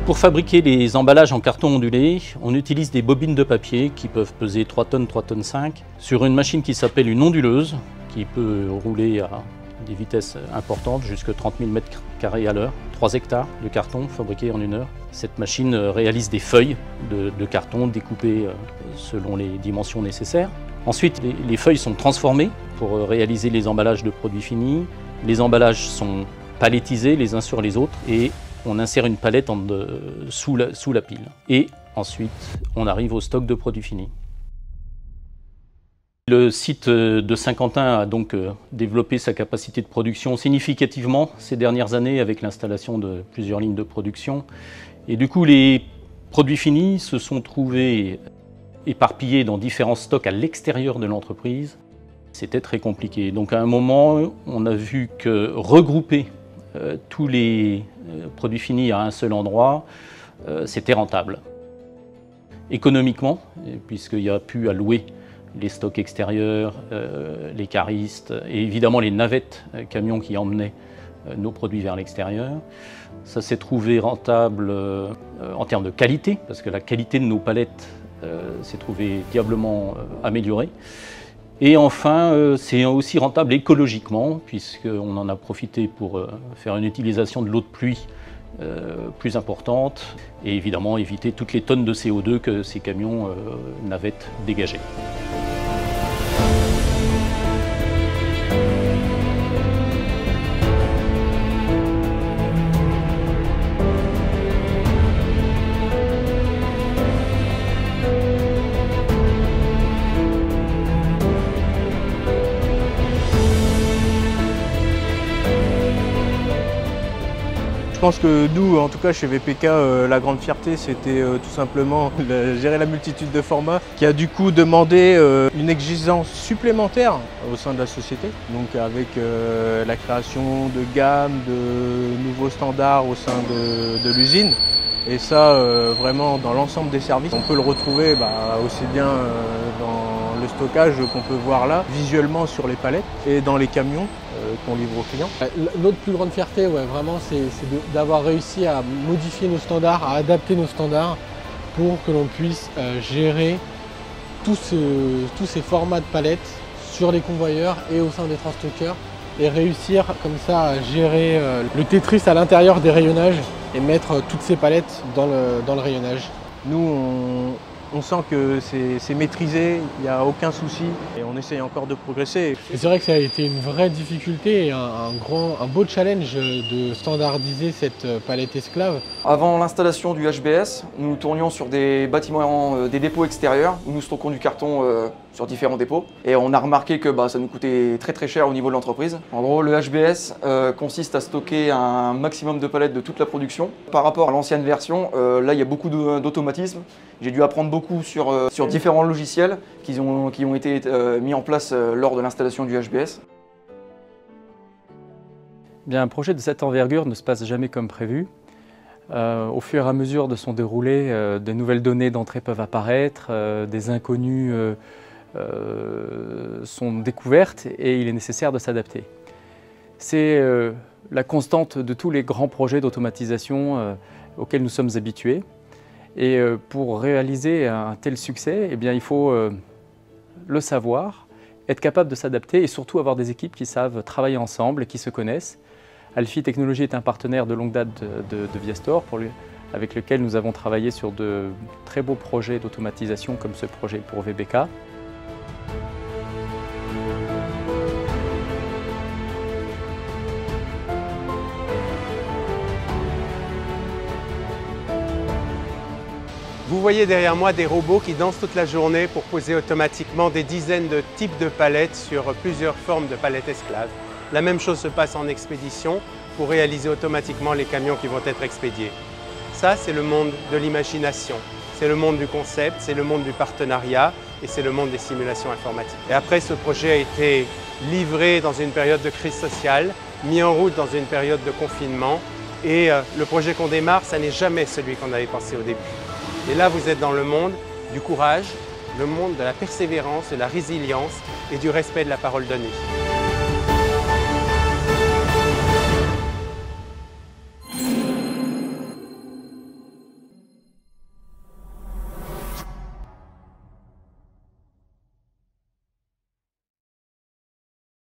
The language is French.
Pour fabriquer les emballages en carton ondulé, on utilise des bobines de papier qui peuvent peser 3 tonnes, 3 tonnes 5, sur une machine qui s'appelle une onduleuse, qui peut rouler à des vitesses importantes, jusqu'à 30 000 m² à l'heure, 3 hectares de carton fabriqués en 1 heure. Cette machine réalise des feuilles de carton découpées selon les dimensions nécessaires. Ensuite, les feuilles sont transformées pour réaliser les emballages de produits finis. Les emballages sont palettisés les uns sur les autres et on insère une palette sous la pile. Et ensuite, on arrive au stock de produits finis. Le site de Saint-Quentin a donc développé sa capacité de production significativement ces dernières années avec l'installation de plusieurs lignes de production. Et du coup, les produits finis se sont trouvés éparpillés dans différents stocks à l'extérieur de l'entreprise. C'était très compliqué. Donc à un moment, on a vu que regrouper tous les produits finis à un seul endroit, c'était rentable. Économiquement, puisqu'il y a pu allouer les stocks extérieurs, les caristes et évidemment les navettes camions qui emmenaient nos produits vers l'extérieur. Ça s'est trouvé rentable en termes de qualité, parce que la qualité de nos palettes s'est trouvée diablement améliorée. Et enfin, c'est aussi rentable écologiquement, puisqu'on en a profité pour faire une utilisation de l'eau de pluie plus importante et évidemment éviter toutes les tonnes de CO2 que ces camions navettes dégageaient. Je pense que nous, en tout cas chez VPK, la grande fierté c'était tout simplement gérer la multitude de formats qui a du coup demandé une exigence supplémentaire au sein de la société. Donc avec la création de gamme, de nouveaux standards au sein de l'usine. Et ça vraiment dans l'ensemble des services. On peut le retrouver aussi bien dans le stockage qu'on peut voir là, visuellement sur les palettes et dans les camions qu'on livre aux clients. Notre plus grande fierté, vraiment, c'est d'avoir réussi à modifier nos standards, à adapter nos standards pour que l'on puisse gérer tous ces formats de palettes sur les convoyeurs et au sein des transstockeurs et réussir comme ça à gérer le Tetris à l'intérieur des rayonnages et mettre toutes ces palettes dans le rayonnage. Nous, on sent que c'est maîtrisé, il n'y a aucun souci et on essaye encore de progresser. C'est vrai que ça a été une vraie difficulté et un beau challenge de standardiser cette palette esclave. Avant l'installation du HBS, nous tournions sur des bâtiments, des dépôts extérieurs où nous stockons du carton sur différents dépôts. Et on a remarqué que ça nous coûtait très cher au niveau de l'entreprise. En gros, le HBS consiste à stocker un maximum de palettes de toute la production. Par rapport à l'ancienne version, là il y a beaucoup d'automatisme. J'ai dû apprendre beaucoup sur différents logiciels qui ont été mis en place lors de l'installation du HBS. Bien, un projet de cette envergure ne se passe jamais comme prévu. Au fur et à mesure de son déroulé, de nouvelles données d'entrée peuvent apparaître, des inconnus sont découvertes et il est nécessaire de s'adapter. C'est la constante de tous les grands projets d'automatisation auxquels nous sommes habitués. Et pour réaliser un tel succès, il faut le savoir, être capable de s'adapter et surtout avoir des équipes qui savent travailler ensemble et qui se connaissent. Alfie Technologies est un partenaire de longue date de Viastor avec lequel nous avons travaillé sur de très beaux projets d'automatisation comme ce projet pour VBK. Vous voyez derrière moi des robots qui dansent toute la journée pour poser automatiquement des dizaines de types de palettes sur plusieurs formes de palettes esclaves. La même chose se passe en expédition pour réaliser automatiquement les camions qui vont être expédiés. Ça, c'est le monde de l'imagination, c'est le monde du concept, c'est le monde du partenariat et c'est le monde des simulations informatiques. Et après, ce projet a été livré dans une période de crise sociale, mis en route dans une période de confinement et le projet qu'on démarre, ça n'est jamais celui qu'on avait pensé au début. Et là, vous êtes dans le monde du courage, le monde de la persévérance, de la résilience et du respect de la parole donnée.